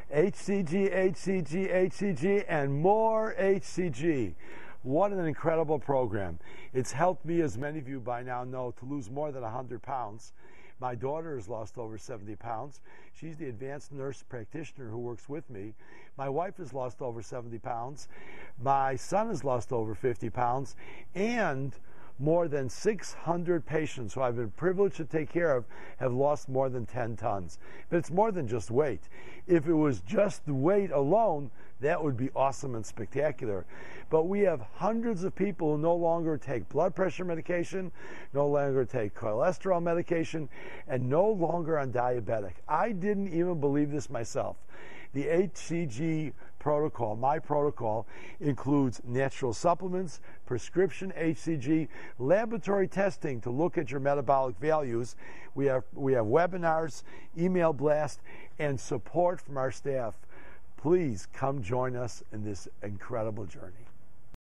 HCG, HCG, HCG, and more HCG. What an incredible program. It's helped me, as many of you by now know, to lose more than 100 pounds. My daughter has lost over 70 pounds. She's the advanced nurse practitioner who works with me. My wife has lost over 70 pounds. My son has lost over 50 pounds. And more than 600 patients who I've been privileged to take care of have lost more than 10 tons. But it's more than just weight. If it was just the weight alone, that would be awesome and spectacular. But we have hundreds of people who no longer take blood pressure medication, no longer take cholesterol medication, and no longer on diabetic. I didn't even believe this myself. The HCG protocol, my protocol, includes natural supplements, prescription HCG, laboratory testing to look at your metabolic values. We have webinars, email blast, and support from our staff. Please come join us in this incredible journey.